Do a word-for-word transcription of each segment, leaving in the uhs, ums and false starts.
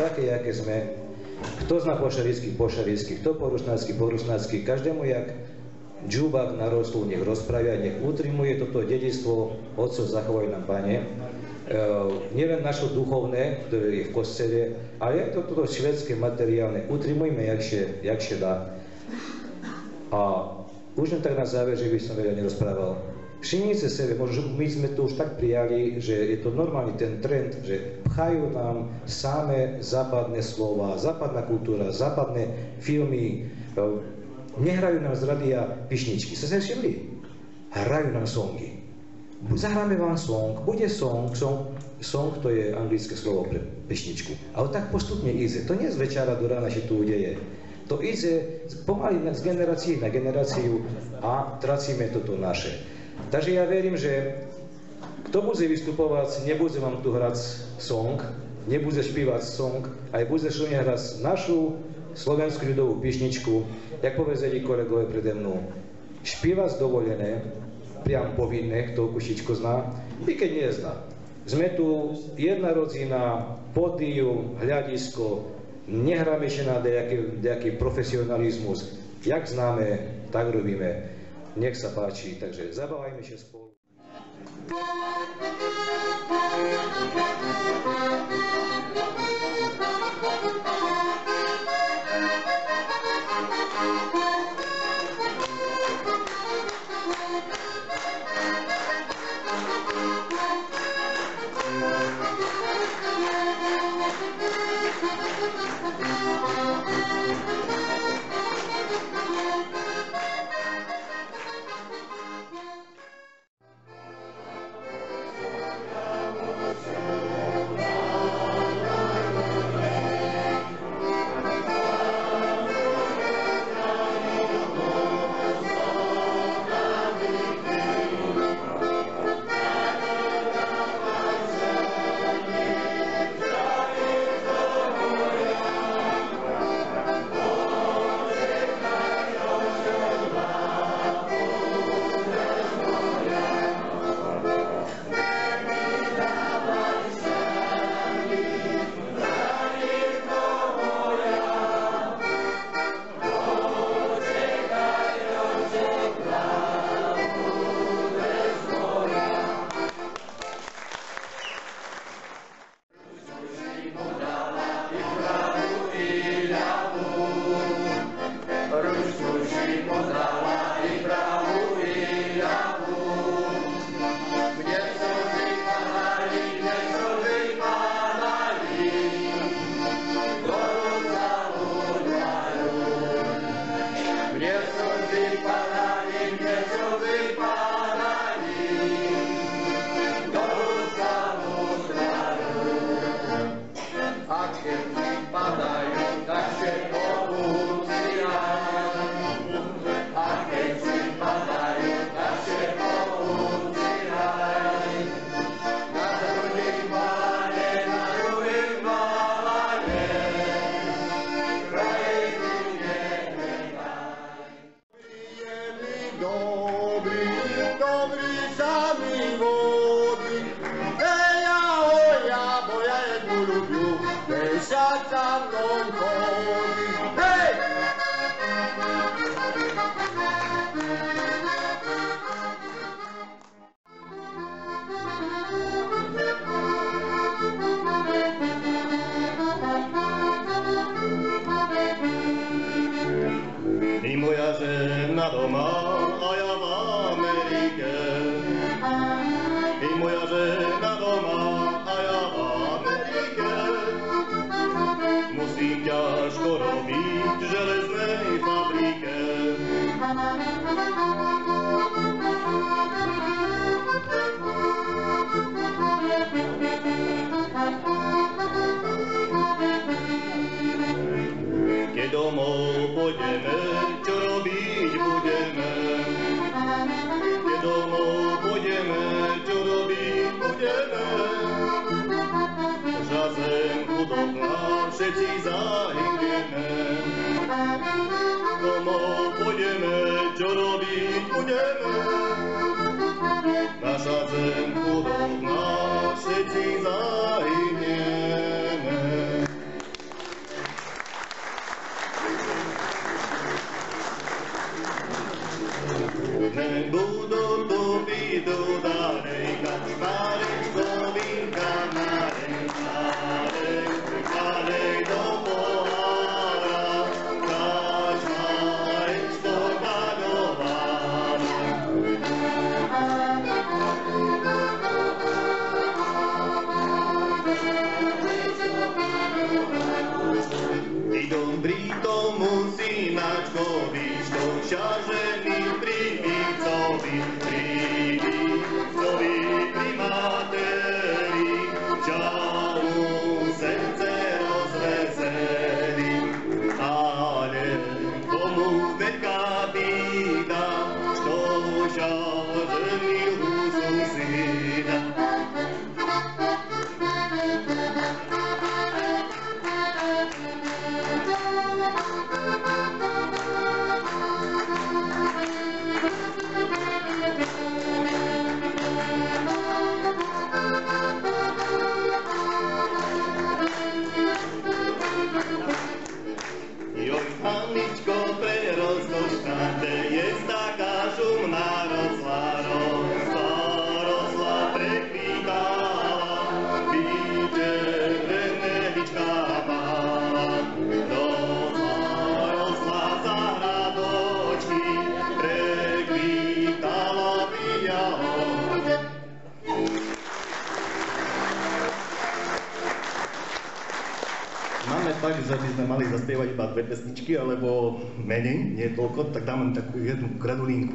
také, jaké sme. Kto zná po šaricky, po šaricky, kto po rusnácky, po rusnácky, každému jak džubák narostol, nech rozpravia, nech utrimuje toto dedičstvo Otcov zachovaj nám, Pane. E, nielen naše duchovné, ktoré je v kostele, ale aj toto švédske materiálne utrimujme, jakšie, jakšie dá. A už len tak na záver, že by som veľa nerozprával. Všimnite sebe, možno my sme to už tak prijali, že je to normálny ten trend, že pchajú nám samé západné slova, západná kultúra, západné filmy, nehrajú nám z radia pišničky. Sa sa všimli? Hrajú nám songy. Zahráme vám song, bude song, song, song to je anglické slovo pre pišničku. Ale tak postupne ide. To nie je z večera do rána, že tu udeje. To ide pomaly z generácie na generáciu a tracíme toto naše. Takže ja verím, že kto bude vystupovať, nebude vám tu hrať song, nebude špívať song, aj bude šumne hrať našu slovenskú ľudovú pišničku, jak povedali kolegové prede mnou. Špívať dovolené, priam povinné, kto kušičko zná, i keď nezná. Sme tu jedna rodzina, pódium, hľadisko, nehráme ešte na nejaký profesionalizmus. Jak známe, tak robíme. Nech sa páči, takže zabávajme sa spolu. budú tu bydu darejka, Marečko vinka, Marek, Marek, Marek do pohára, dáš Marečko daňovára. Ty dobrý tomu synačkovi, što šažený pri výcovi, pri výcovi, pri materi, čamu srdce rozveseli. Ale komu veľká bída, što šažený husu syna. Joj, Aničko, prerozkošná, kde je taká šumná, rosla, rosla, rosla, prekvítala, vidie, vrnevička mala. Rosla, rosla za hradočky, prekvítala vyjahod. Máme tak, že by sme mali zaspievať iba dve pesničky, alebo menej, nie toľko, tak dáme takú jednu gradulínku.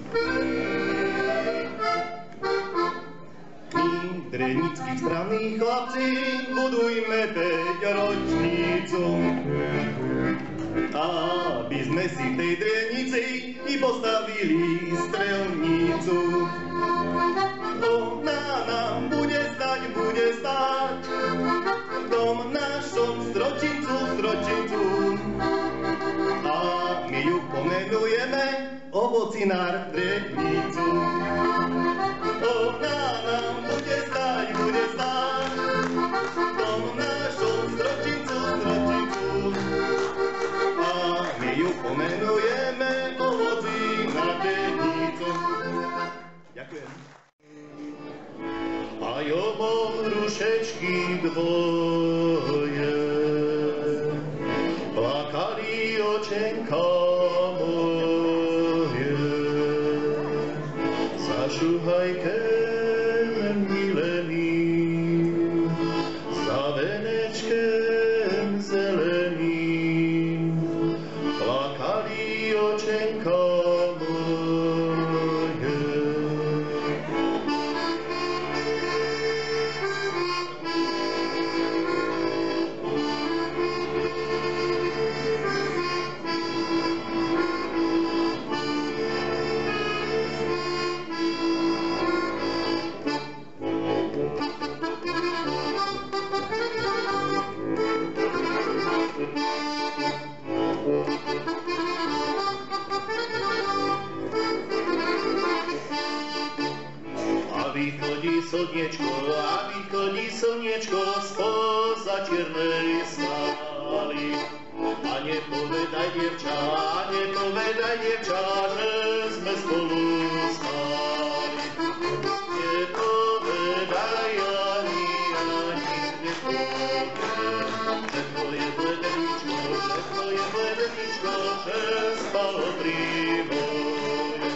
My, drenickí správni chlapci, budujme päťročnicu, aby sme si v tej drenici i postavili strelnicu. Ona nám bude stať, bude stať, v tom našom stročincu, stročincu. A my ju pomenujeme ovocinár drenicu. Ona nám bude stať, bude stať, v tom našom stročincu, stročincu. A my ju pomenujeme ovocinár drenicu. Ďakujem. A jobo hrušečky dvoje, plakali očenka moje. Zašuhajte, milení, za venečkem zeleným, plakali očenka moje. Vychodí slniečko, a vychodí slniečko spoza čiernej sály. A nepovedaj, dievča, a nepovedaj, dievča, že sme spolu spali. Nepovedaj ani, ani, nepovedaj, že tvoje bledeničko, že tvoje bledeničko, že spalo pri moje.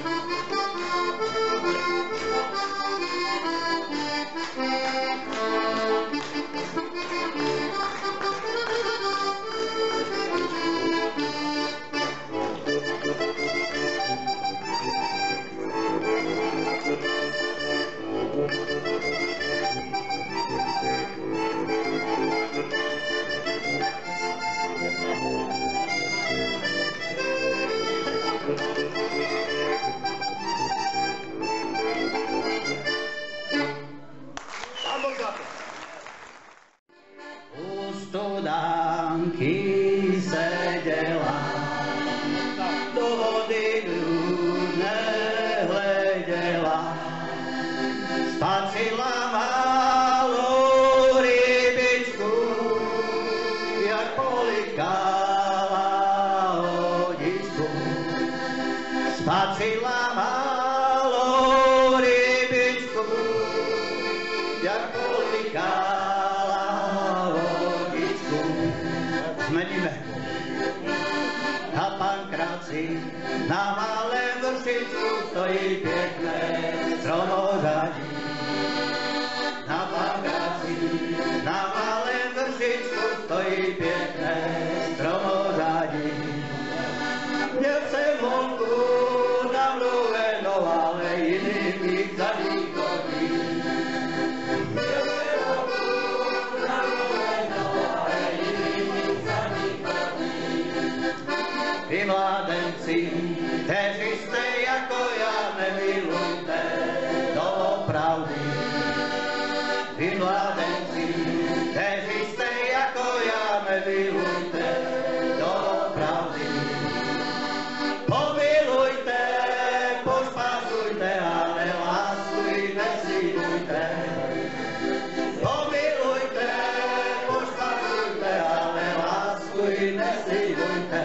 Studánky sedela, do vody nehledela, spacila malú rybičku, jak polikala lodičku. Spacila malú pagáci, na malém vršičku stojí pekné stromořadí. Na pagáci, na malém vršičku stojí pekné stromořadí. Měl jsem holku namluvenou, ale jiný mých zadí chodí. Měl jsem holku namluvenou, ale jiný mých zadí chodí. Vy mládenci, kteří jste jako já, nemilujte doopravdy. Vy mládenci, kteří jste jako já, nemilujte doopravdy. Pomilujte, pošpasujte, ale lásku i neslibujte. Pomilujte, pošpasujte, ale lásku i neslibujte.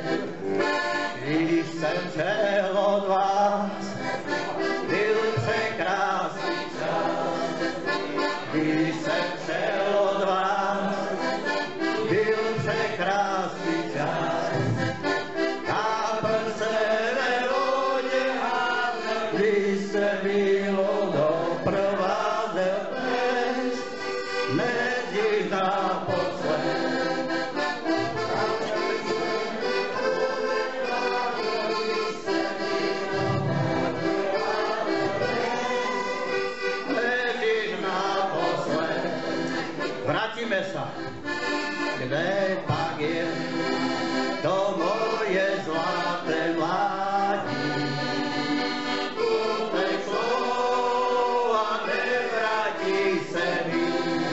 Když jsem šel od vás, byl překrásný čas. Když jsem šel od vás, byl překrásný čas. Kápel se ve vodě a když se bylo doprovázel pes, nejdřív naposled. Vrátíme sa, kde pak je to moje zlaté mládí. Utešlo a nevrátí se mi,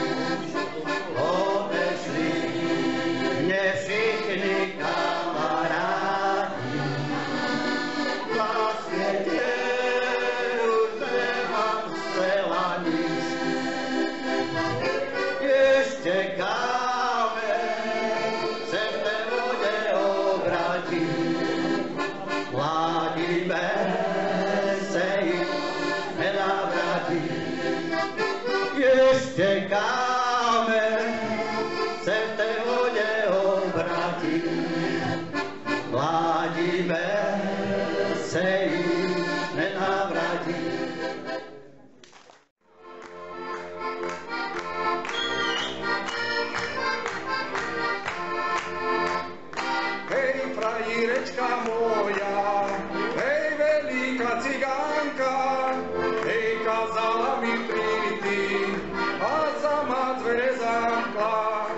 odešli mne všichni kamarádi. Na světě už nemám zcela nic. Čekáme, se v té vodě obrátí. Mládíme se jim nenavrátí. Ještě čekáme, se v té vodě obrátí. Mládíme se jim nenavrátí. Frajírečka moja, hej veľká cigánka, hej kazala mi príty a sama dvere zamkla.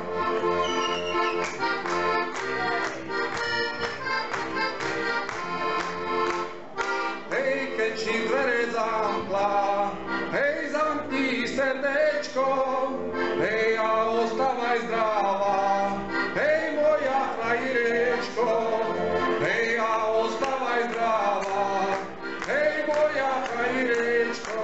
Hej, keď si dvere zamkla, hej zamkni srdečko, hej a ostávaj zdravá. Hej moja frajírečko, hej a ostávaj zdravá. Hej moja frajírečko,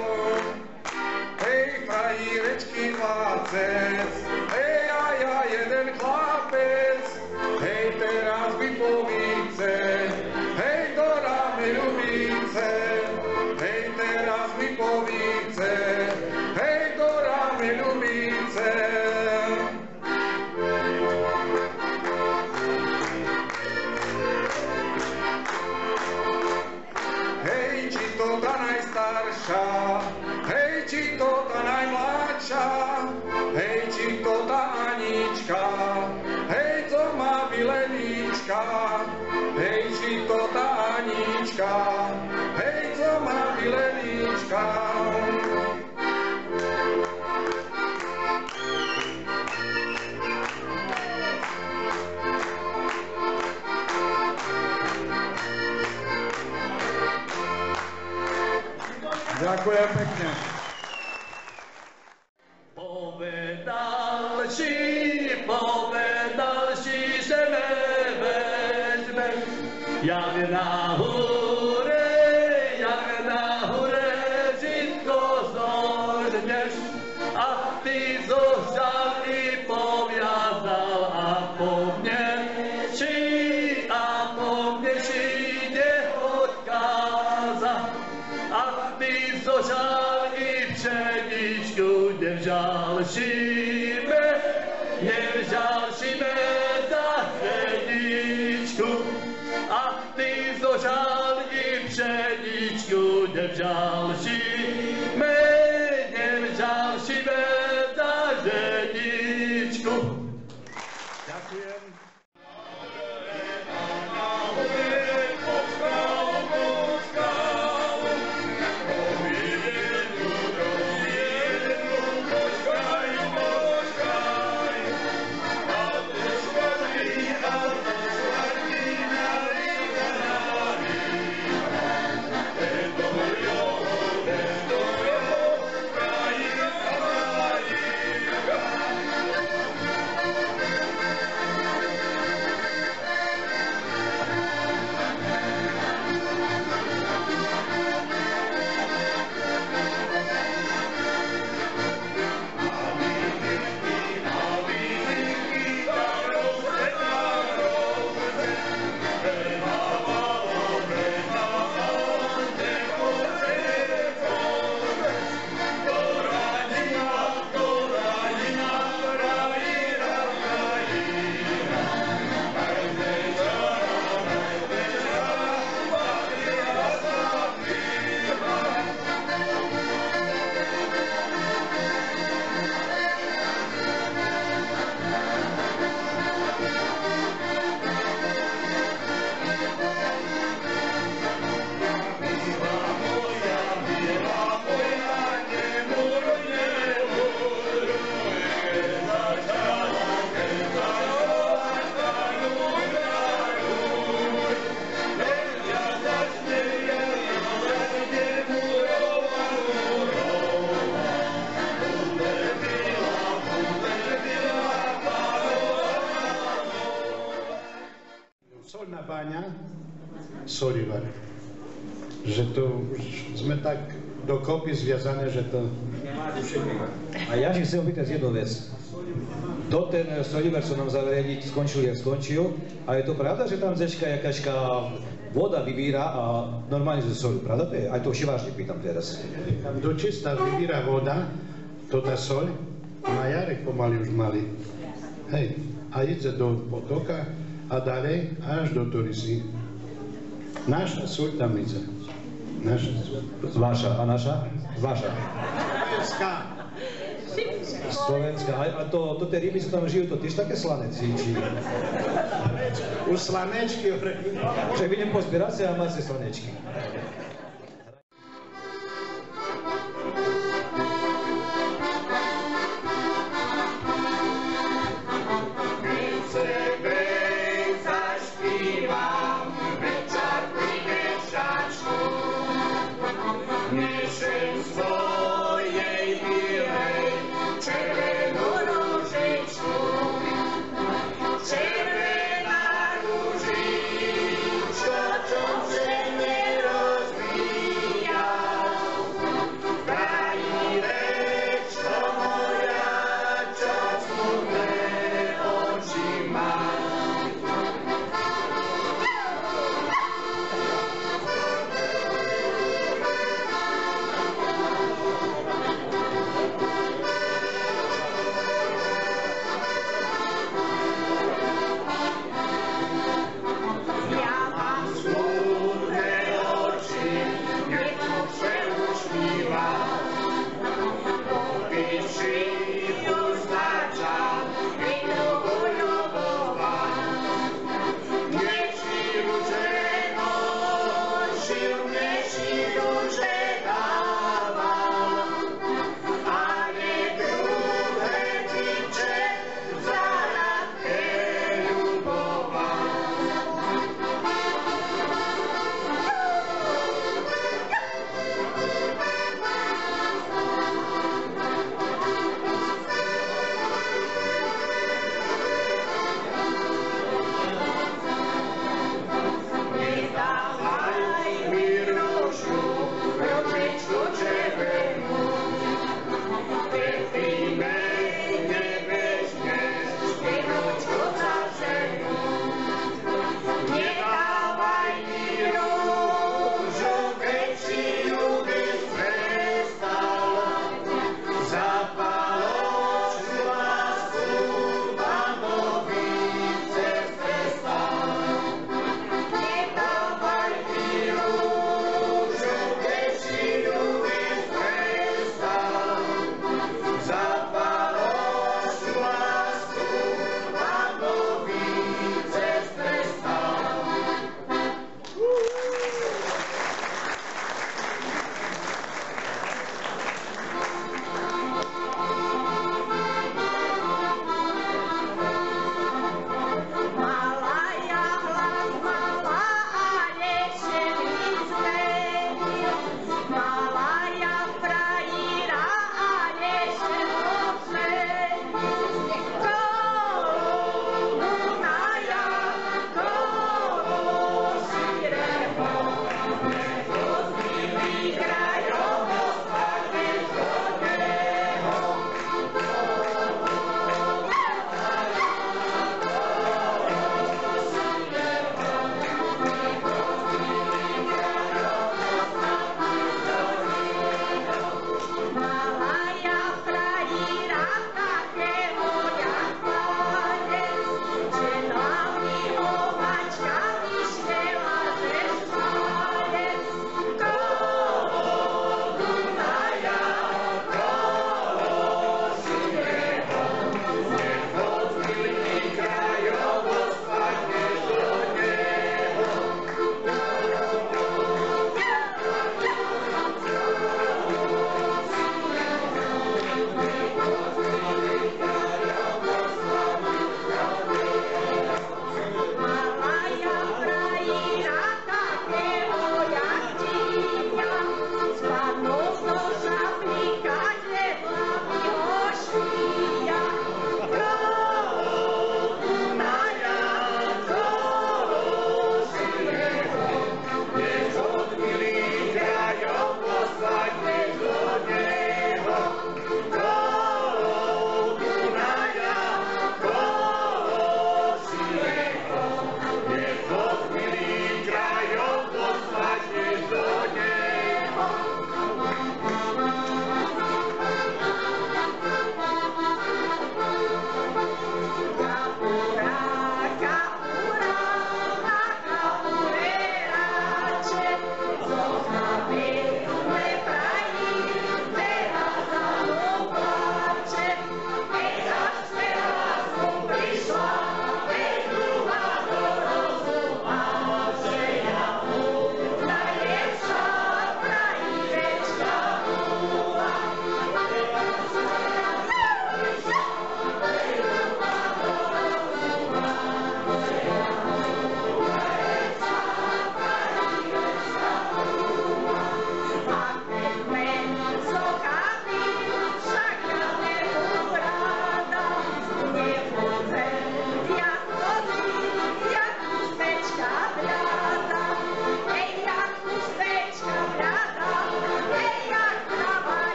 hej frajírečky dvacet, hej a ja jeden chlapec. Hej teraz mi povíce, hej do rámy ľubíce. Hej teraz mi povíce, hej do rámy ľubíce. Hej, či to tá najstaršia, hej, či to tá najmladšia, hej, či to tá Anička, hej, co má Vilenička, hej, či to tá Anička, hej, co má Vilenička. Ďakujem pekne. Povedal si, povedal si, že me vezme, jak na hore, jak na hore, žitko zožneš, a ty zožal i poviazal, a po mne si, a po mne si neodkázal. A ty zožal i pšeničku, nevžal si me, nevžal si me za pšeničku. A ďalší, mejdem ďalší bez za ženičku. Ďakujem. Solná báňa, Solivar. Že to už sme tak dokopy zviazané, že to... A ja si chcem opýtať jednu vec. To ten Solivar, čo nám zavriadiť, skončil, jak skončil. A je to pravda, že tam zečka jakačka voda vybíra a normálne zo solu, pravda to je? Aj to už vážne pýtam teraz. Tam do čista vybíra voda, to tá soľ, na Jarek pomaly už mali. Hej, a ide do potoka a ďalej až do Torisy. Naša soľ tam ide. Naša soľ. Vaša, a naša? Vaša. Slovenská. Slovenská. A, a to, to tie ryby, čo tam žijú, to tiež také slaneci, či... Už slanečky. Že vidím pozbierať sa a máte slanečky. Červená ružička, čo se nerozví.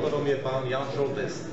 autorom je pán Jan Šoltes.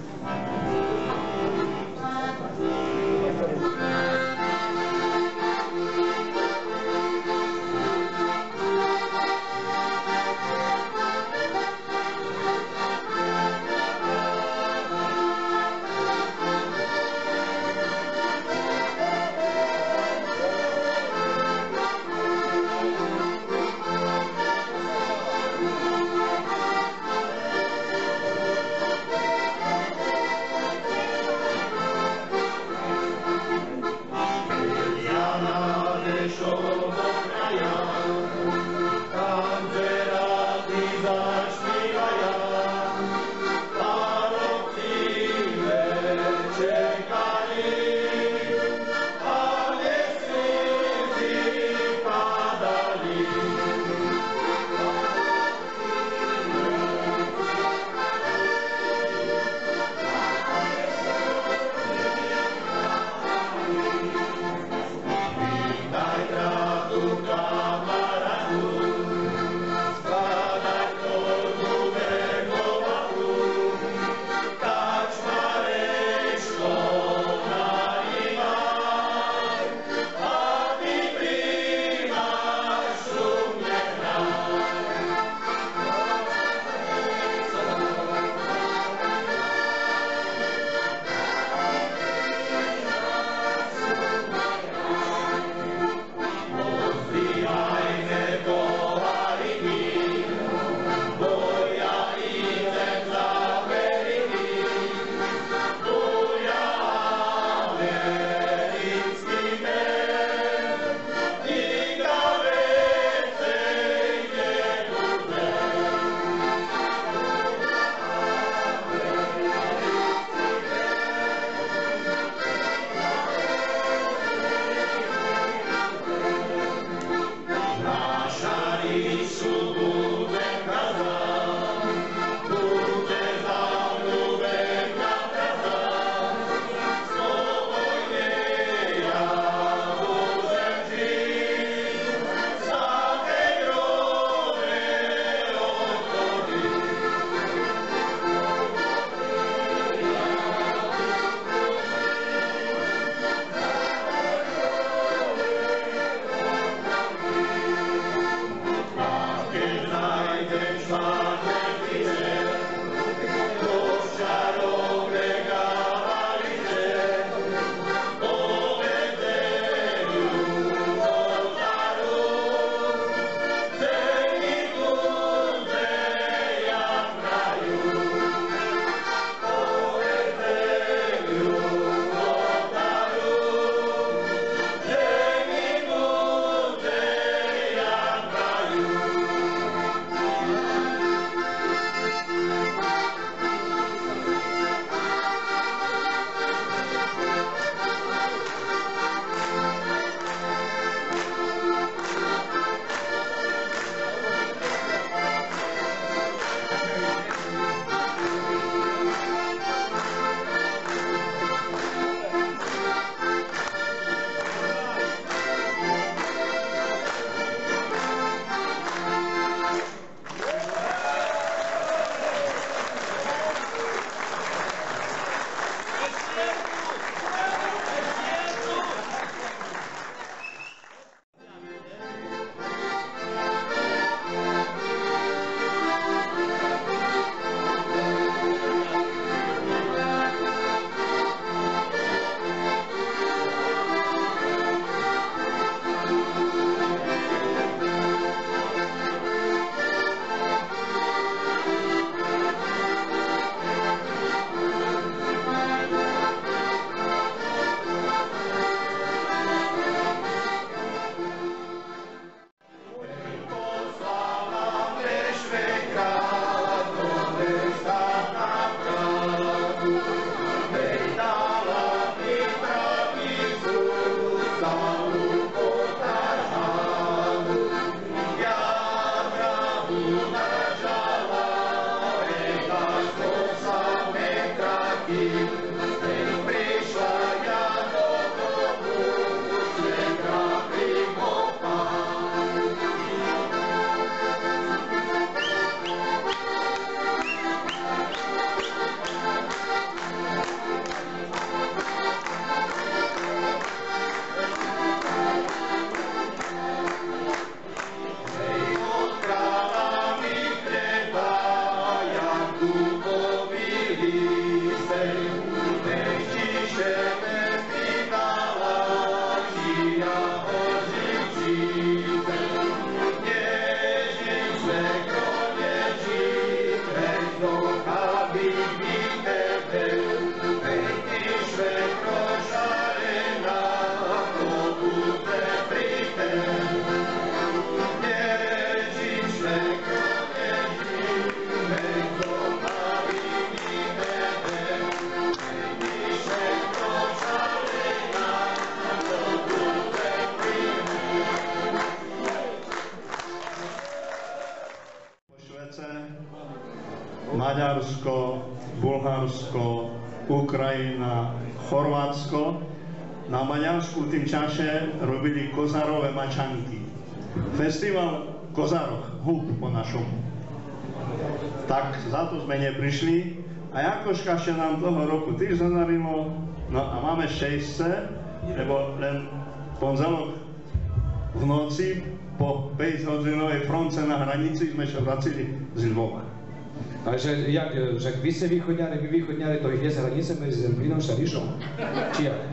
Maďarsko, Bulharsko, Ukrajina, Chorvátsko. Na Maďarsku v tým čase robili kozarové mačanky. Festival kozarov, hub po našom. Tak za to sme neprišli. A Jakoška ešte nám toho roku tiež zadarilo. No a máme šesťce, lebo len pondelok v noci po päťhodinovej fronce na hranici sme sa vracili z Lvova. Takže jak, však vy ste východňari, vy východňari, to ich je hranice medzi Zemplínom a Šarišom? Či jak?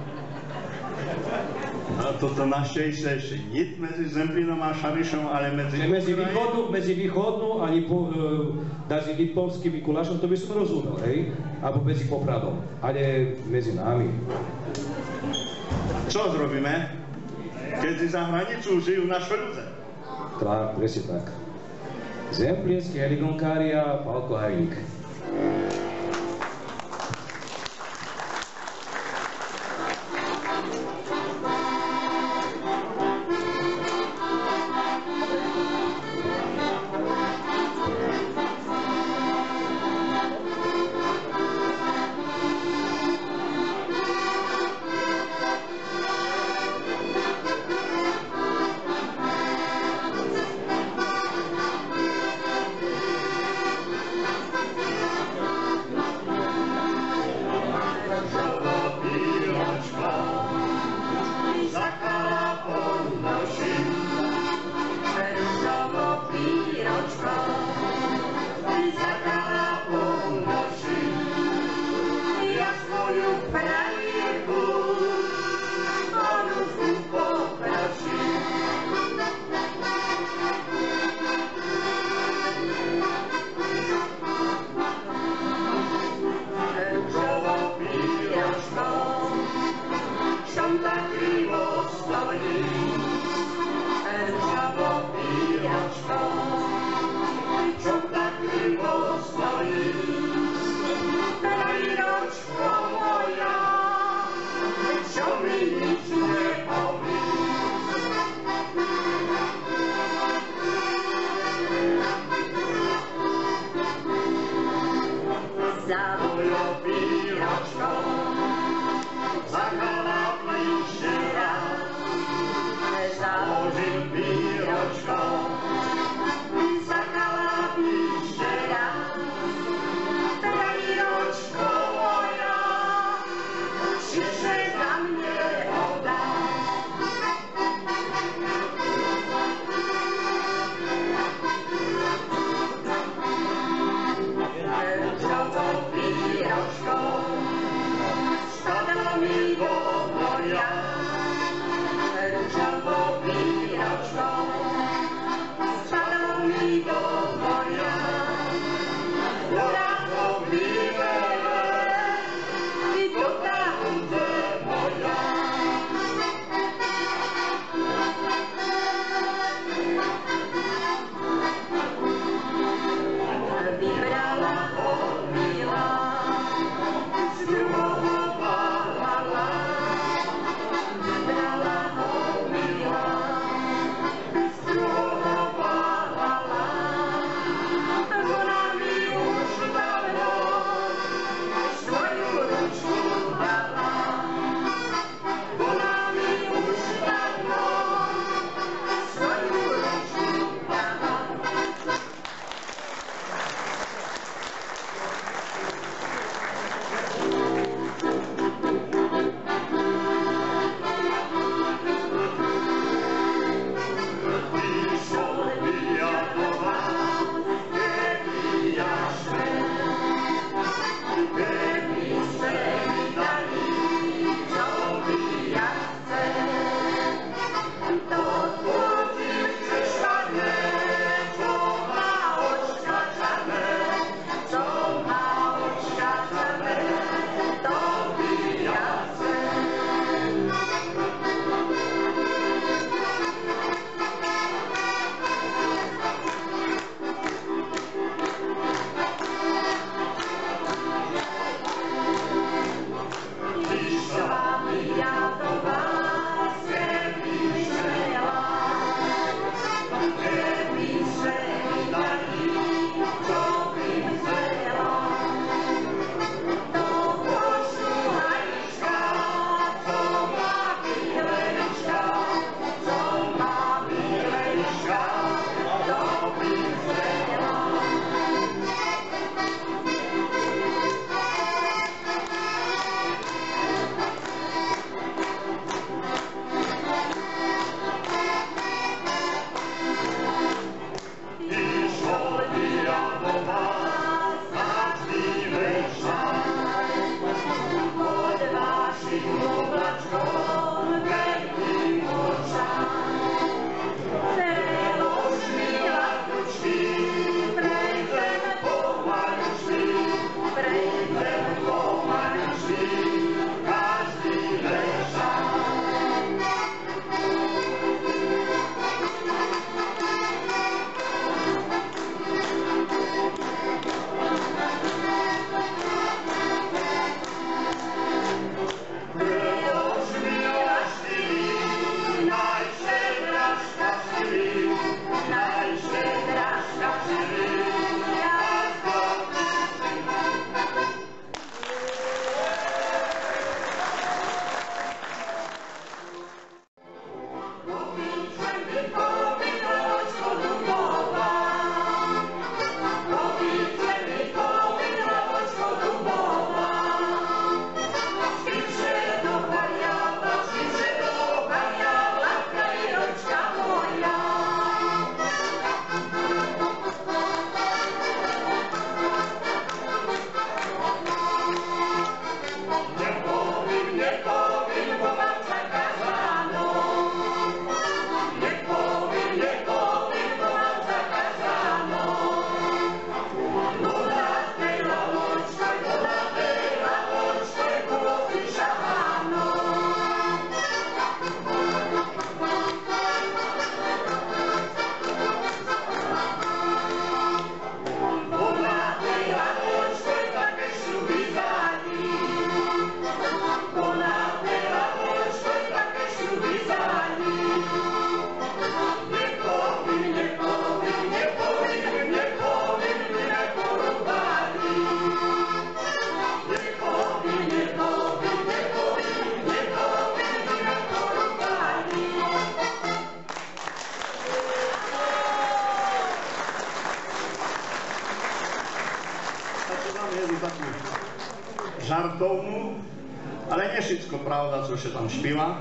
A toto našťastie ešte nie medzi Zemplínom a Šarišom, ale medzi... Medzi východnú, medzi východnú a Lipo, e, Lipovským Mikulášom, to by som rozumel, hej? Alebo medzi Popradom, ale medzi nami. Čo zrobíme, keď si za hranicu žijú naše ľudze? Tak, presne tak. Zemplínsky heligonkári a Pálko Hajník. Žartovnú, ale nie všetko pravda, co sa tam špíva.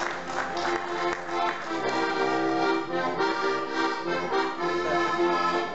Thank you.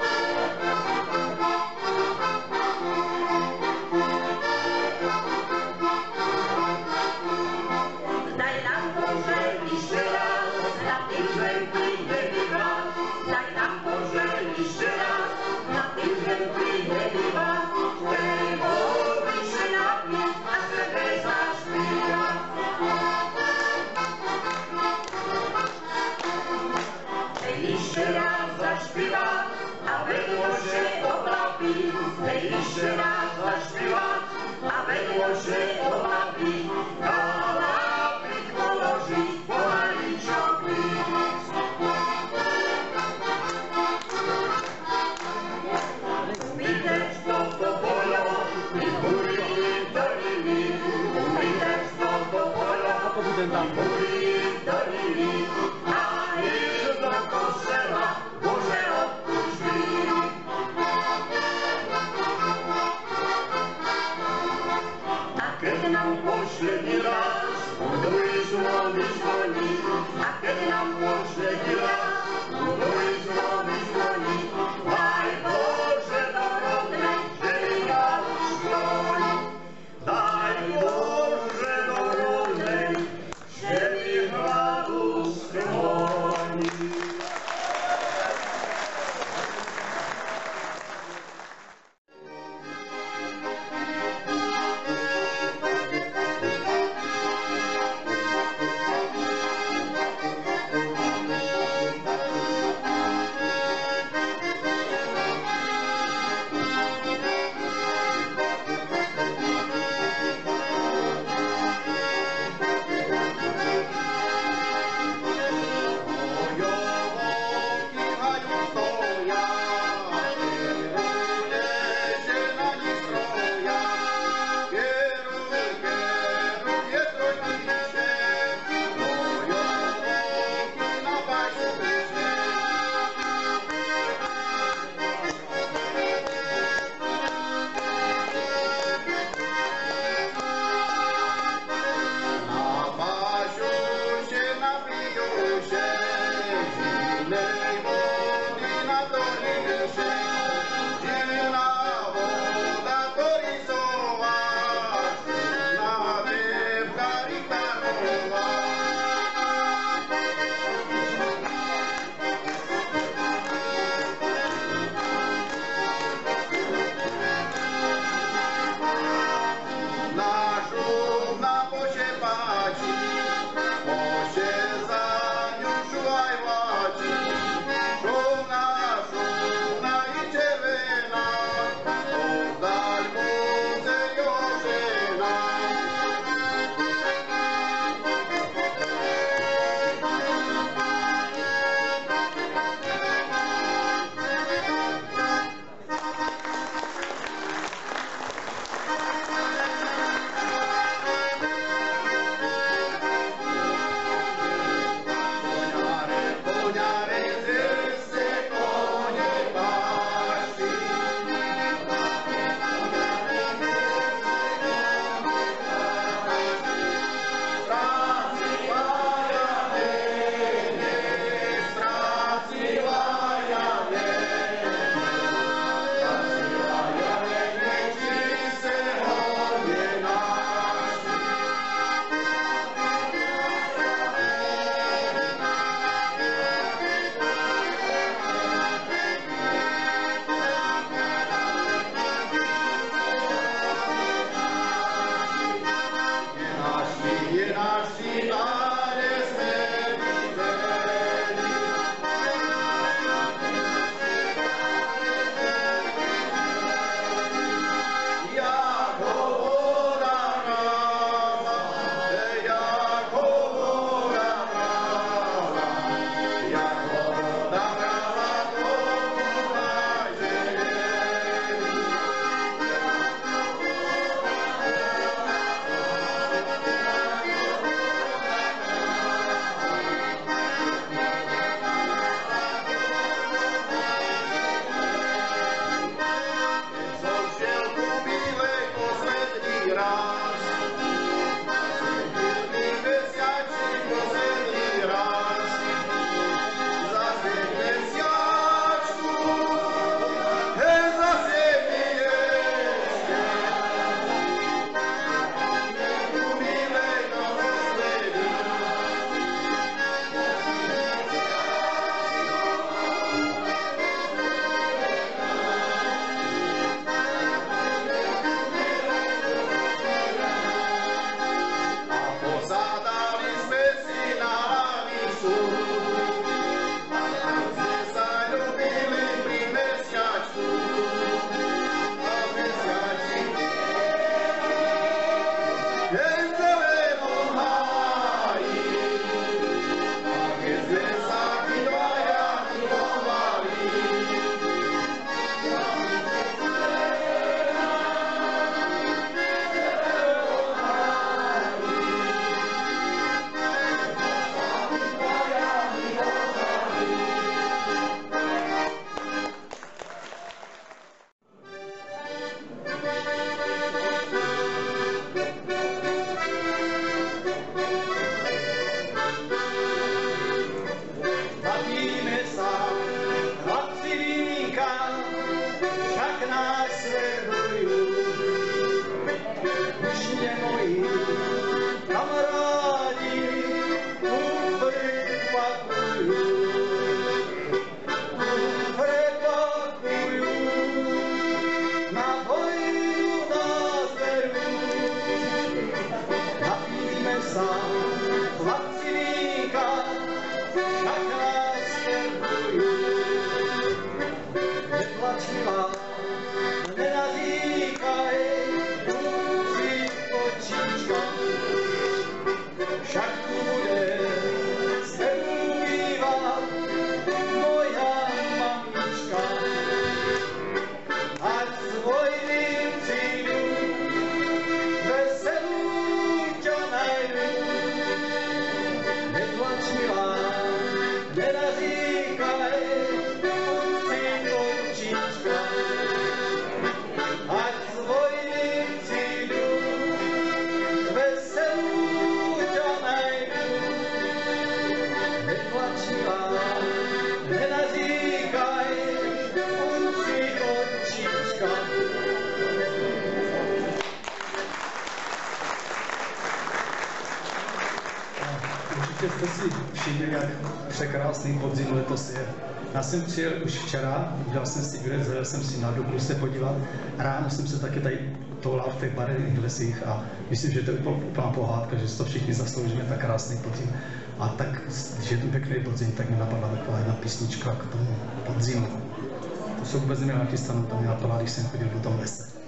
jste si všimli, jak překrásný podzim letos je. Já jsem přijel už včera, udělal jsem si výlet, zajel jsem si na Duklu se podívat. Ráno jsem se taky tady toulal v těch barevných lesích a myslím, že to je úplná pohádka, že si to všichni zasloužíme, tak krásný podzim. A tak, když je tu pěkný podzim, tak mi napadla taková jedna písnička k tomu podzimu. To jsou vůbec neměla nachystanou, tam mě napadla, když jsem chodil do tom lese.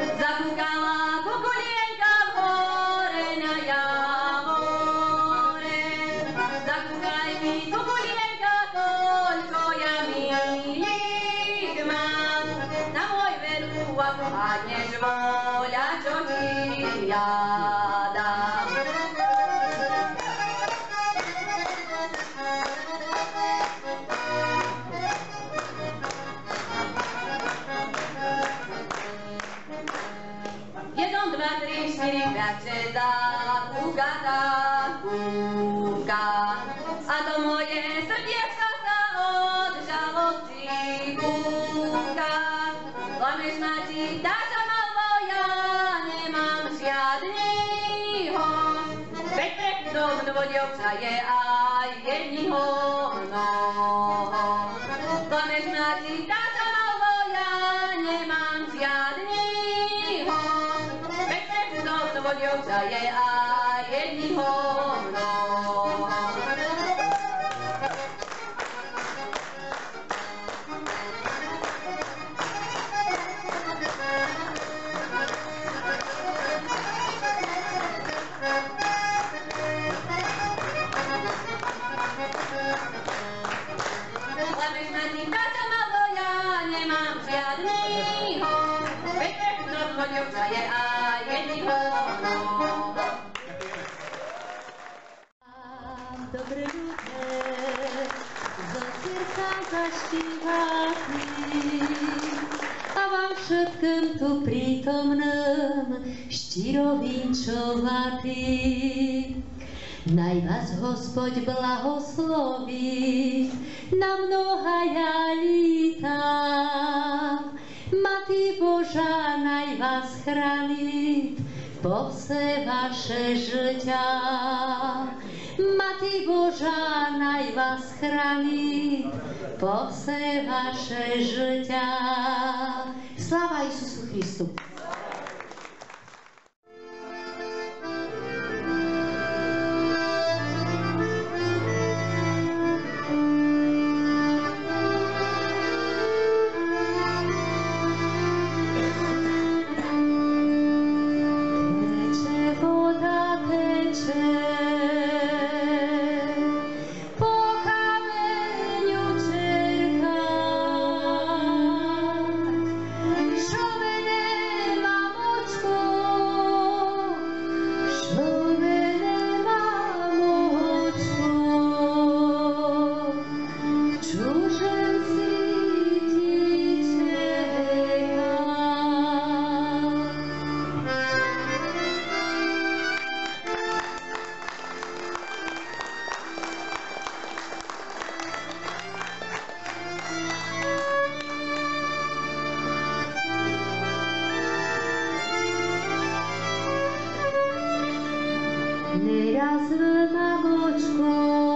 Zakúkala kukulienka v hore na javore. kúka, tá kúka. A to moje srdiečko sa od žalosti kúka. Klameš ma ti, tá čo mal ja nemám žiadnyho. Veď pre kto vodovca je aj jedního mnoho. Klameš ma ti, tá čo mal ja nemám žiadnyho. Veď pre kto vodovca je aj jedního mnoho. Klameš ma ti, tá čo malo ja nemám žiadnyho. Veď pre kto vodovca je aj jedního mnoho. Dobre ľudé, zo srdca zaštívatý a vám všetkým tu prítomným štyrovinčovatý. Naj vás Hospod blahosloví na mnohaja líta. Matý Božá naj vás chrání po vse vaše žťa. Matý Božá naj vás chrání po vse vaše žťa. Sláva Isusu Christu. Neraz na bočku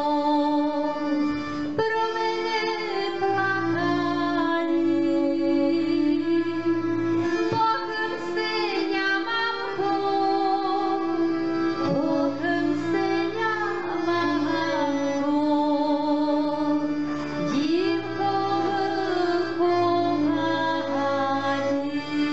pro mene plakali, pokrm stenia mamko, pokrm stenia mamko, dívko vlkovali.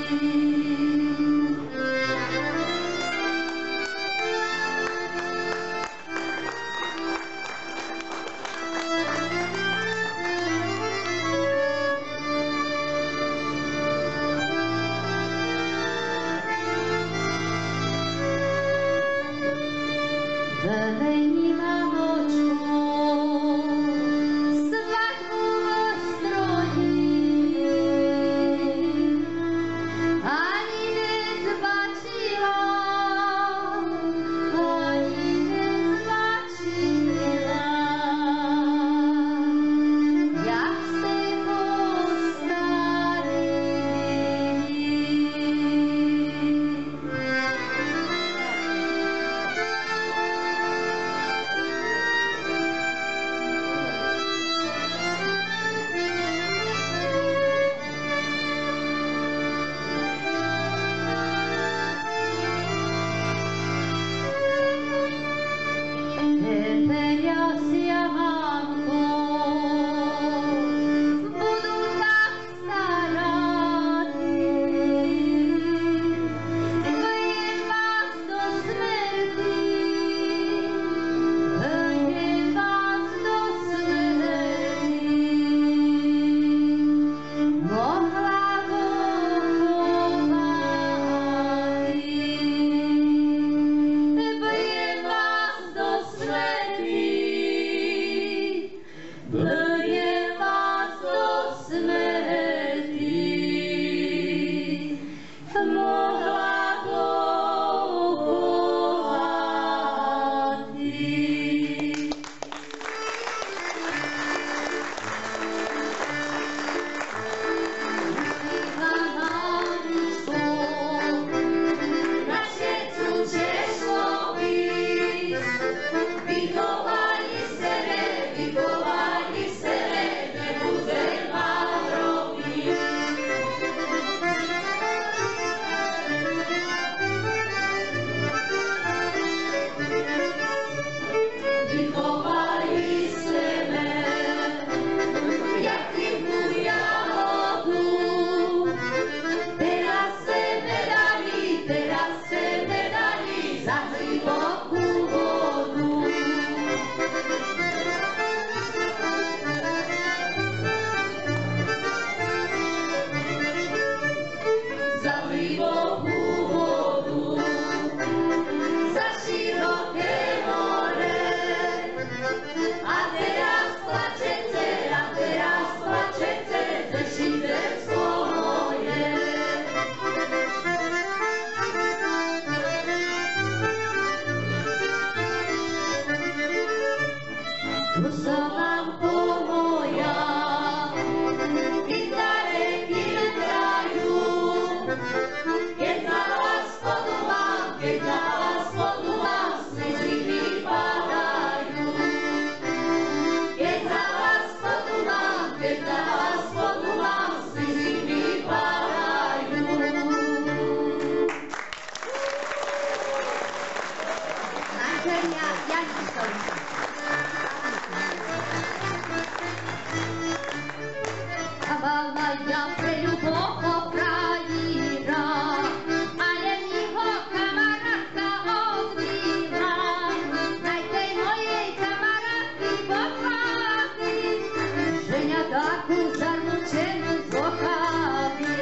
Velení mamočko, svadbu strojí, ani nezbačila, ani nezbačila, jak ste postarili. širokú vodu. Za hlbokú vodu, za široké more. A teraz plače dcera, teraz plače dcere, šíderstvo moje. Tu sa vám pomoja, kytareky hrajú, keď na vás podúvam, keď na vás podúvam, slzy mi padajú. Keď na vás podúvam, keď na vás podúvam, slzy mi padajú. Manželia Janíškovci. Kaval maja preľuboko prajíra, ale mi ho kamarátka odvíra. Naj tej mojej kamarátky pochváli, že ňa takú zarmučenú zochávi.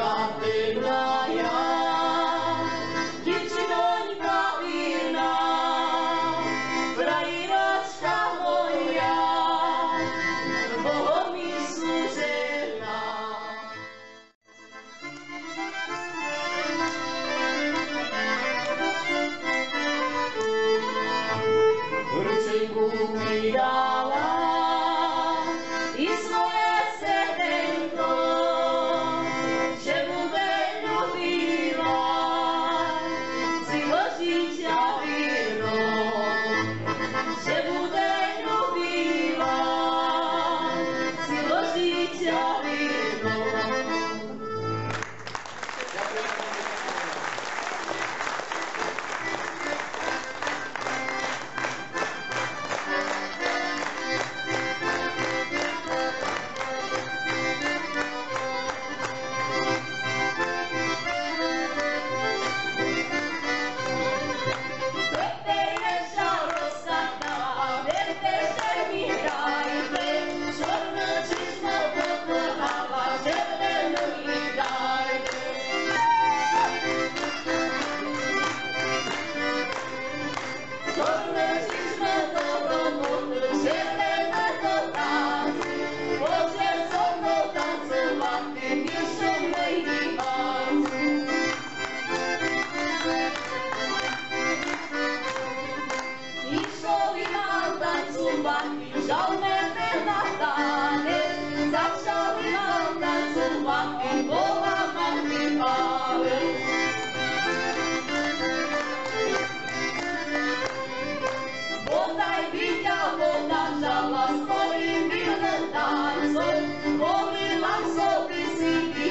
Volila sobie si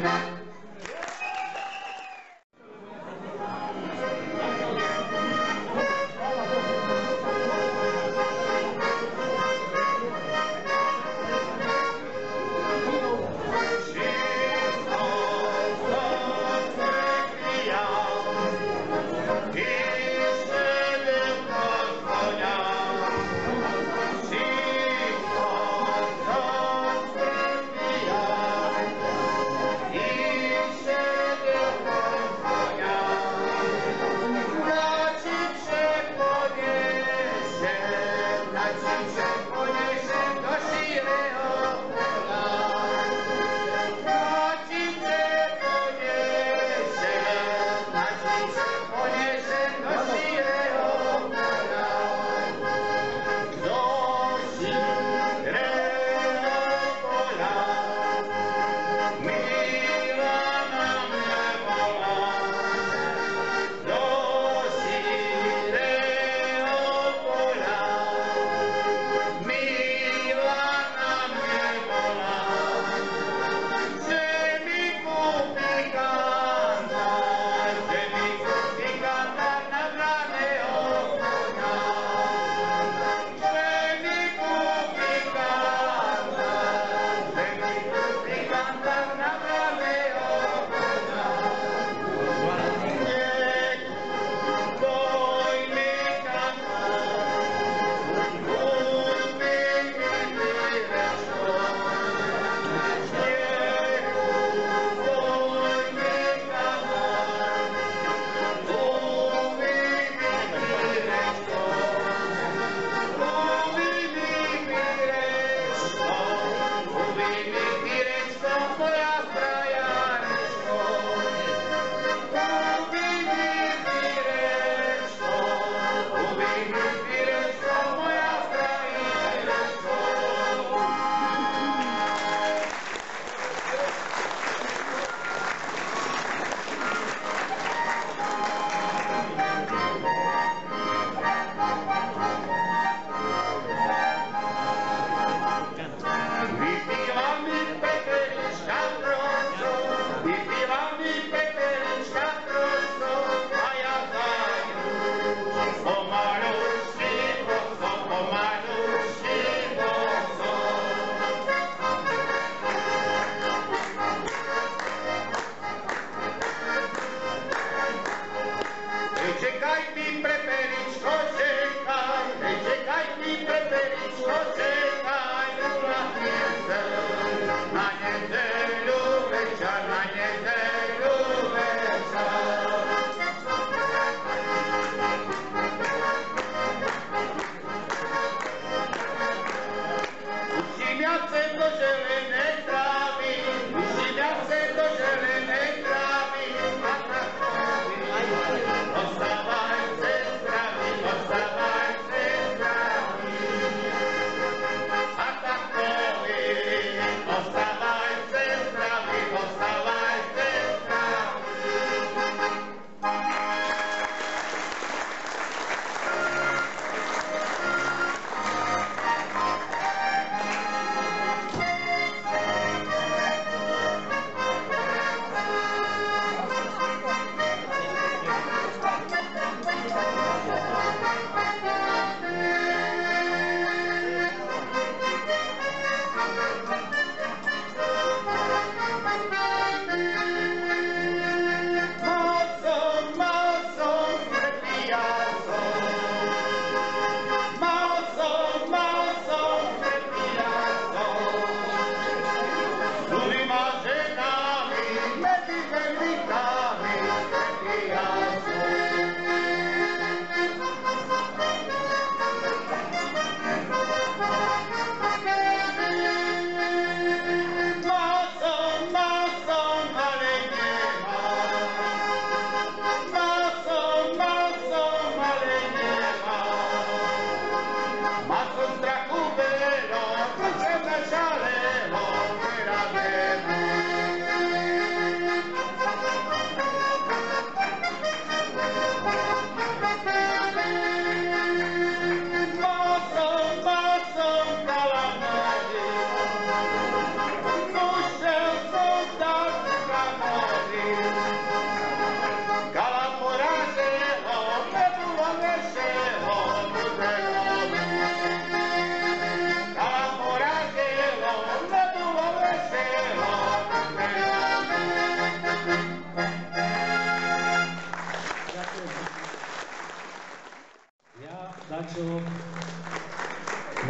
He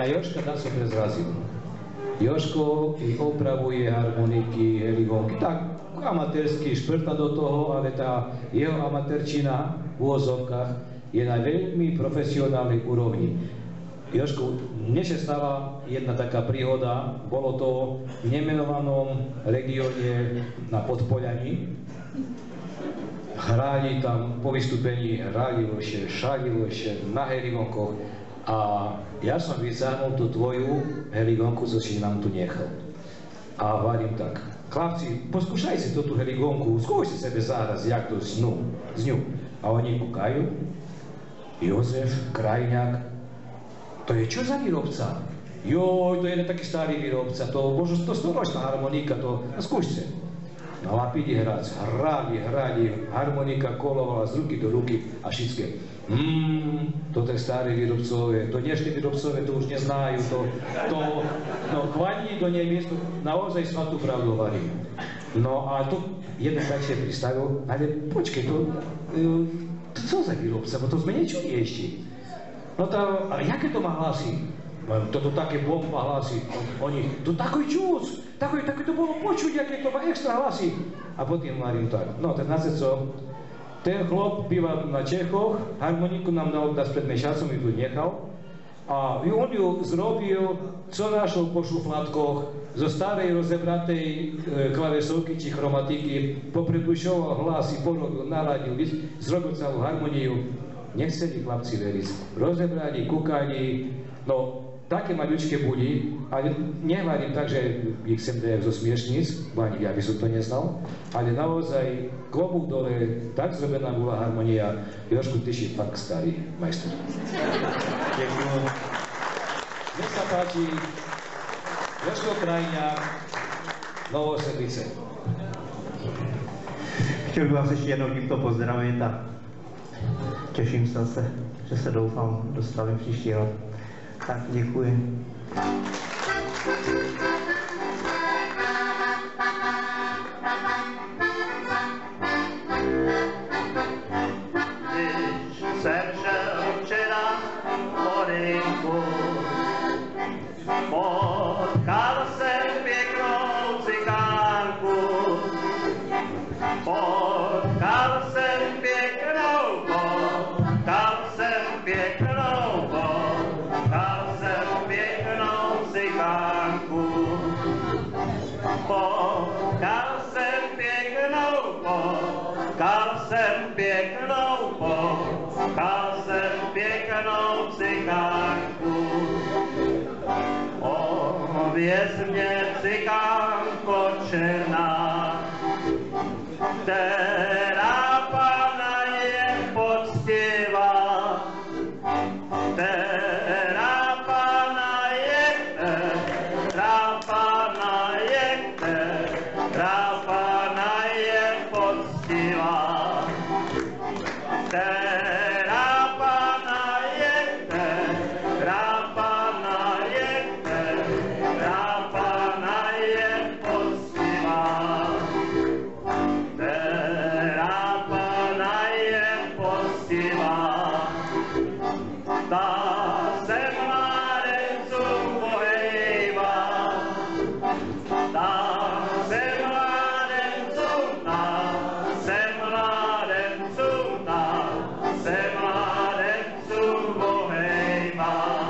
A Jožka tam som prezrazil. Jožko i opravuje harmoniky, heligonky, tak amatérsky šprta do toho, ale tá jeho amatérčina v úvozovkách je na veľmi profesionálnej úrovni. Jožko, mne sa stala jedna taká príhoda, bolo to v nemenovanom regióne na Podpoľani. Hráli tam po vystúpení, hrali voľšie, šali voľšie na heligonkoch a ja som vysáhnul tú tvoju heligonku, co si nám tu nechal. A hovorím tak, chlapci, poskúšaj si tú heligonku, skúš si sebe zahrať, jak to z ňu. A oni kúkajú, Jozef Krajňák, to je čo za výrobca? Joj, to je jeden taký starý výrobca, to možno to storočná harmonika, to no, skúšte. No a pidi hrať, hrali, hrali, harmonika kolovala z ruky do ruky a všetké. Mmm, to je staré výrobcové, to dnešní výrobcové to už neznajú, to, to, no chválí do nej miesto, naozaj svatú pravdu hovorí. No a to jeden tak si pristavil, ale počkej, to, to co za výrobca, bo to sme nečuli ešte. No to, ale jaké to má hlasy? Toto také bomba hlasy, oni, to taký čúc, taký, také to bolo počuť, aké to má extra hlasy. A potom hovorím tak, no tak na co, ten chlop býva na Čechoch, harmoniku nám dal pred mesiacom, ju tu nechal. A on ju zrobil, co našiel po šuflátkoch, zo starej rozebratej e, klavesovky či chromatiky, popredušoval hlasy, porobil, naladil, zrobil celú harmoniu. Nechceli chlapci veriť, rozebrali, kúkali, no také maľučké boli, ale nehovorím tak, že ich sem dajú zo smiešníc, bo ani ja by som to neznal, ale naozaj klobúk dole, tak zrobená bola harmonia. Jožku, ty si fakt starý majster. Ďakujem. Mne sa páči Jožko Krajňák, Novoselice. Chtěl bych vás ještě jednou tímto pozdravit a těším se zase, že se doufám dostavím příští rok. Tak děkuji. Když jsem šel včera po rynku, potkal jsem pěknou cikánku. Potkal jsem pěknou, potkal jsem pěknou, potkal jsem pěknou cikánku. Potkal jsem pěknou, potkal jsem pěknou, potkal jsem pěknou cikánku. Ověz mě, cikánko černá, která Pana je poctivá, která Pana je, která Pana je, která Pana je poctivá, která Pana je, která Pana je, která Pana je poctivá. Která Pana je poctivá, ta se mládencům pohejvá, ta se mládencům, ta se mládencům, ta se mládencům pohejvá,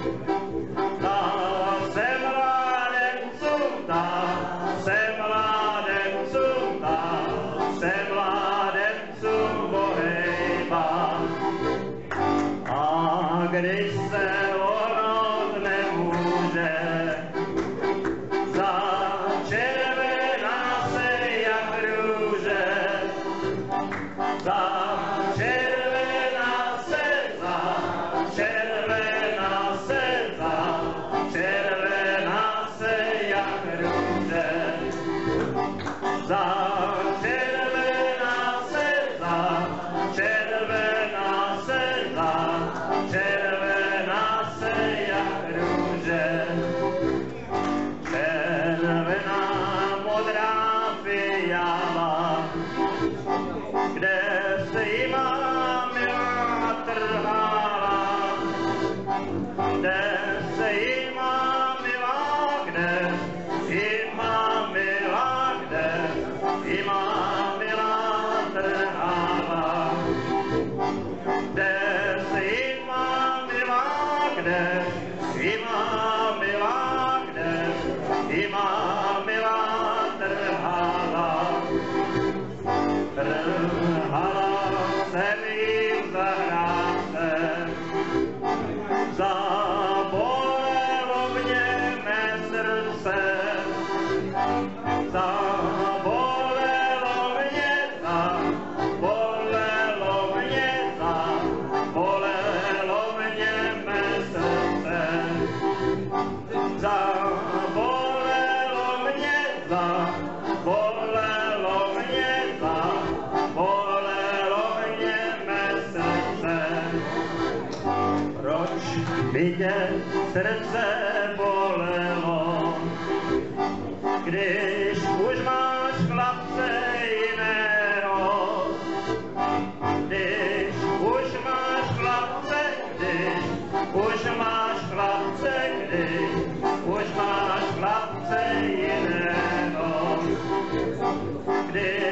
ta se mládencům, ta se mládencům, ta se mládencům pohejbá. A když se ohnut nemůže, začervená se jak růže, začervená se, začervená se, začervená se jak růže. Začervená se, začervená se, začervená se jak růže. Červená, modrá fiala, kde se jí má milá trhala, kde se jí má milá trhala. Kde jsi má milá, kde jsi má milá, kde jsi má milá trhala. Trhala jsem jim zahrádce, zabolelo mě mé srdce, zabolelo mě, zabolelo mě, zabolelo mě mé srdce, zabolelo mě, zabolelo mě, zabolelo mě mé srdce. Proč by tě srdce bolelo, když už máš chlapce jiného? Když už máš chlapce, když už máš chlapce, když už máš chlapce jiného? Když